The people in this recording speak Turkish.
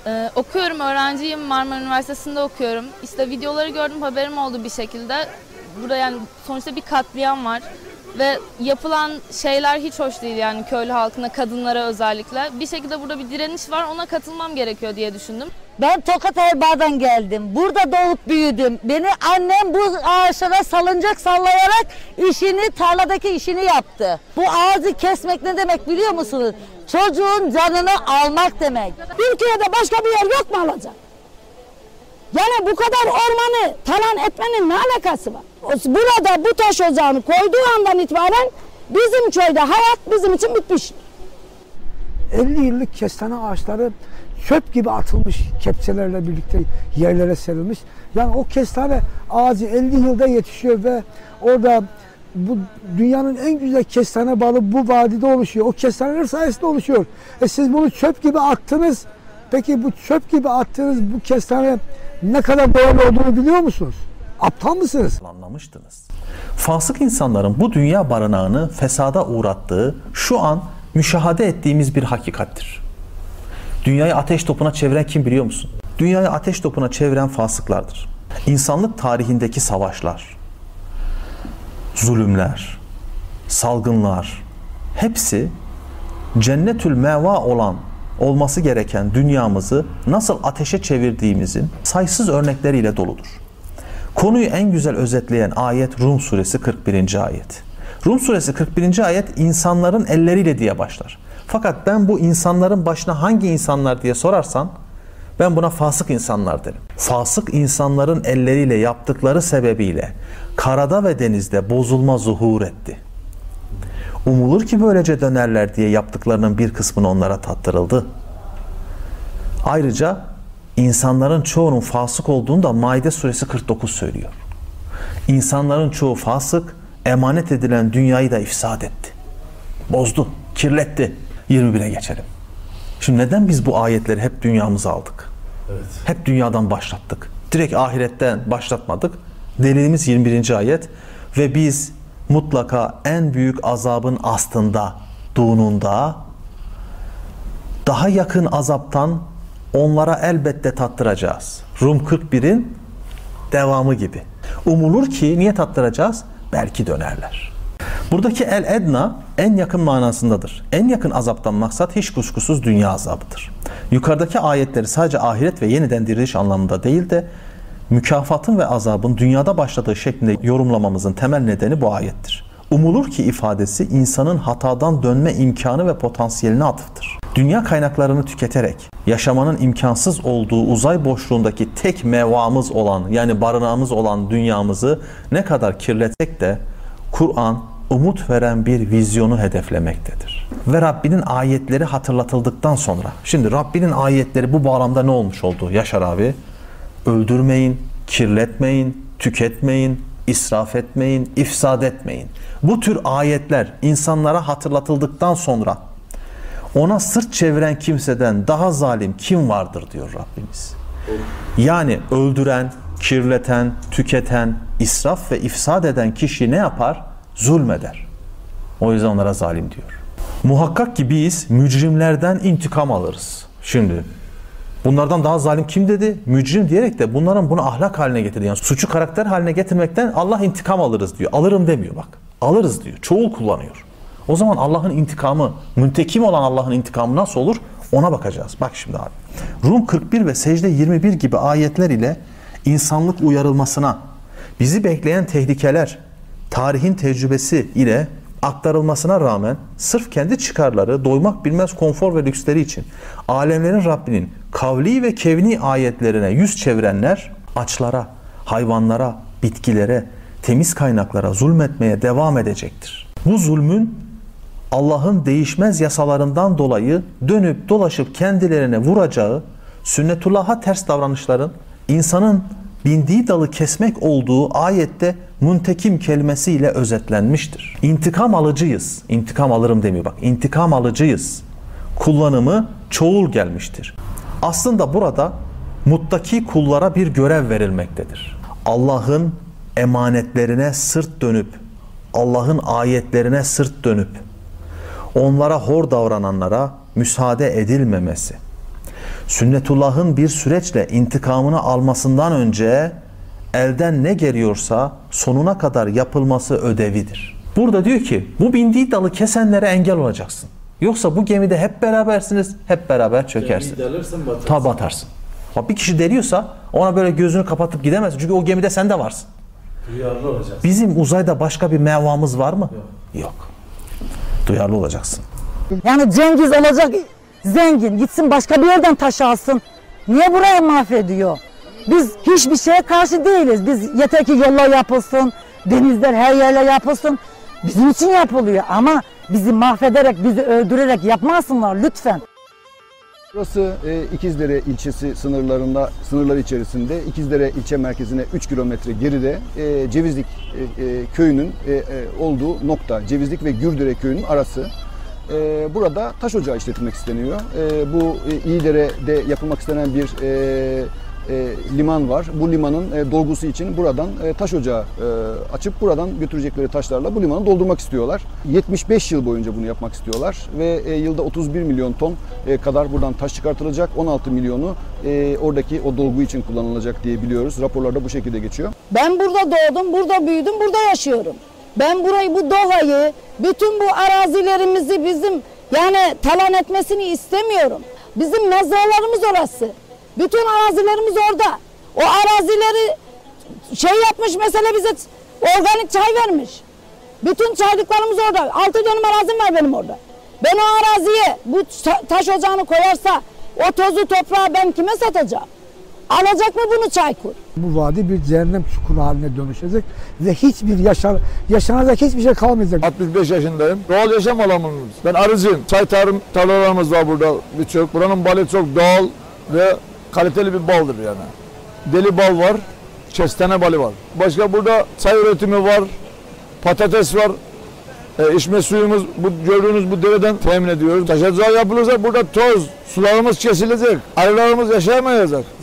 Okuyorum, öğrenciyim. Marmara Üniversitesi'nde okuyorum. İşte videoları gördüm, haberim oldu bir şekilde. Burada yani sonuçta bir katliam var. Ve yapılan şeyler hiç hoş değil yani köylü halkına, kadınlara özellikle. Bir şekilde burada bir direniş var, ona katılmam gerekiyor diye düşündüm. Ben Tokat Erbaa'dan geldim. Burada doğup büyüdüm. Beni annem bu ağaçlara salıncak sallayarak tarladaki işini yaptı. Bu ağacı kesmek ne demek biliyor musunuz? Çocuğun canını almak demek. Türkiye'de başka bir yer yok mu alacak? Yani bu kadar ormanı talan etmenin ne alakası var? Burada bu taş ocağını koyduğu andan itibaren bizim köyde hayat bizim için bitmiş. 50 yıllık kestane ağaçları çöp gibi atılmış, kepçelerle birlikte yerlere serilmiş. Yani o kestane ağacı 50 yılda yetişiyor ve orada bu dünyanın en güzel kestane balı bu vadide oluşuyor. O kestaneler sayesinde oluşuyor. Siz bunu çöp gibi attınız. Peki bu çöp gibi attığınız bu kestane ne kadar değerli olduğunu biliyor musunuz? Aptal mısınız? Anlamıştınız. Fasık insanların bu dünya barınağını fesada uğrattığı şu an müşahede ettiğimiz bir hakikattir. Dünyayı ateş topuna çeviren kim biliyor musun? Dünyayı ateş topuna çeviren fasıklardır. İnsanlık tarihindeki savaşlar, zulümler, salgınlar hepsi cennetül meva olması gereken dünyamızı nasıl ateşe çevirdiğimizin sayısız örnekleriyle doludur. Konuyu en güzel özetleyen ayet Rum suresi 41. ayet. Rum suresi 41. ayet insanların elleriyle diye başlar. Fakat ben bu insanların başına hangi insanlar diye sorarsan ben buna fasık insanlar derim. Fasık insanların elleriyle yaptıkları sebebiyle karada ve denizde bozulma zuhur etti. Umulur ki böylece dönerler diye yaptıklarının bir kısmını onlara tattırıldı. Ayrıca insanların çoğunun fasık olduğunu da Maide suresi 49 söylüyor. İnsanların çoğu fasık, emanet edilen dünyayı da ifsad etti. Bozdu, kirletti. 21'e geçelim. Şimdi neden biz bu ayetleri hep dünyamıza aldık? Evet. Hep dünyadan başlattık. Direkt ahiretten başlatmadık. Delilimiz 21. ayet. Ve biz mutlaka en büyük azabın aslında,duğununda daha yakın azaptan onlara elbette tattıracağız. Rum 41'in devamı gibi. Umulur ki niye tattıracağız? Belki dönerler. Buradaki el-edna en yakın manasındadır. En yakın azaptan maksat hiç kuşkusuz dünya azabıdır. Yukarıdaki ayetleri sadece ahiret ve yeniden diriliş anlamında değil de mükafatın ve azabın dünyada başladığı şeklinde yorumlamamızın temel nedeni bu ayettir. Umulur ki ifadesi insanın hatadan dönme imkanı ve potansiyeline atıftır. Dünya kaynaklarını tüketerek yaşamanın imkansız olduğu uzay boşluğundaki tek mevamız olan yani barınağımız olan dünyamızı ne kadar kirletsek de Kur'an umut veren bir vizyonu hedeflemektedir. Ve Rabbinin ayetleri hatırlatıldıktan sonra, şimdi Rabbinin ayetleri bu bağlamda ne olmuş oldu Yaşar abi? Öldürmeyin, kirletmeyin, tüketmeyin, israf etmeyin, ifsad etmeyin. Bu tür ayetler insanlara hatırlatıldıktan sonra ona sırt çeviren kimseden daha zalim kim vardır diyor Rabbimiz. Yani öldüren, kirleten, tüketen, israf ve ifsad eden kişi ne yapar? Zulmeder. O yüzden onlara zalim diyor. Muhakkak ki biz mücrimlerden intikam alırız. Şimdi bunlardan daha zalim kim dedi? Mücrim diyerek de bunların bunu ahlak haline getirdi. Yani suçu karakter haline getirmekten Allah intikam alırız diyor. Alırım demiyor bak. Alırız diyor. Çoğul kullanıyor. O zaman Allah'ın intikamı, müntekim olan Allah'ın intikamı nasıl olur? Ona bakacağız. Bak şimdi abi. Rum 41 ve Secde 21 gibi ayetler ile insanlık uyarılmasına, bizi bekleyen tehlikeler, tarihin tecrübesi ile aktarılmasına rağmen sırf kendi çıkarları, doymak bilmez konfor ve lüksleri için alemlerin Rabbinin kavli ve kevni ayetlerine yüz çevirenler açlara, hayvanlara, bitkilere, temiz kaynaklara zulmetmeye devam edecektir. Bu zulmün Allah'ın değişmez yasalarından dolayı dönüp dolaşıp kendilerine vuracağı, sünnetullah'a ters davranışların insanın bindiği dalı kesmek olduğu ayette muntekim kelimesiyle özetlenmiştir. İntikam alıcıyız. İntikam alırım demiyor bak. İntikam alıcıyız. Kullanımı çoğul gelmiştir. Aslında burada muttaki kullara bir görev verilmektedir. Allah'ın emanetlerine sırt dönüp, Allah'ın ayetlerine sırt dönüp, onlara hor davrananlara müsaade edilmemesi, Sünnetullah'ın bir süreçle intikamını almasından önce elden ne geliyorsa sonuna kadar yapılması ödevidir. Burada diyor ki bu bindiği dalı kesenlere engel olacaksın. Yoksa bu gemide hep berabersiniz, hep beraber çökersiniz. Ta batarsın. Bak bir kişi deliyorsa ona böyle gözünü kapatıp gidemezsin. Çünkü o gemide sen de varsın. Duyarlı olacaksın. Bizim uzayda başka bir mevamız var mı? Yok. Duyarlı olacaksın. Yani Cengiz olacak zengin, gitsin başka bir yerden taş alsın. Niye burayı mahvediyor? Biz hiçbir şeye karşı değiliz. Biz yeter ki yollar yapılsın, denizler her yerle yapılsın. Bizim için yapılıyor ama bizi mahvederek, bizi öldürerek yapmasınlar lütfen. Burası İkizdere ilçesi sınırları içerisinde İkizdere ilçe merkezine 3 kilometre geride Cevizlik köyünün olduğu nokta. Cevizlik ve Gürdere köyünün arası. Burada taş ocağı işletilmek isteniyor. Bu İyidere'de yapılmak istenen bir liman var. Bu limanın dolgusu için buradan taş ocağı açıp buradan götürecekleri taşlarla bu limanı doldurmak istiyorlar. 75 yıl boyunca bunu yapmak istiyorlar ve yılda 31 milyon ton kadar buradan taş çıkartılacak. 16 milyonu oradaki o dolgu için kullanılacak diye biliyoruz. Raporlarda bu şekilde geçiyor. Ben burada doğdum, burada büyüdüm, burada yaşıyorum. Ben burayı, bu doğayı, bütün bu arazilerimizi bizim yani talan etmesini istemiyorum. Bizim mezralarımız orası. Bütün arazilerimiz orada. O arazileri yapmış mesela bize organik çay vermiş. Bütün çaylıklarımız orada. 6 dönüm arazim var benim orada. Ben o araziye bu taş ocağını koyarsa o tozu toprağı ben kime satacağım? Alacak mı bunu Çaykur? Bu vadi bir cehennem çukuru haline dönüşecek ve hiçbir yaşanacak hiçbir şey kalmayacak. 65 yaşındayım. Doğal yaşam alanımız. Ben arıcıyım. Çay tarlalarımız var burada birçok. Buranın balı çok doğal ve kaliteli bir baldır yani. Deli bal var, kestane balı var. Başka burada çay üretimi var, patates var. İçme suyumuz, bu gördüğünüz bu dereden temin ediyoruz. Taş ocağı yapılırsa burada toz, sularımız kesilecek, arılarımız yaşayamayacak.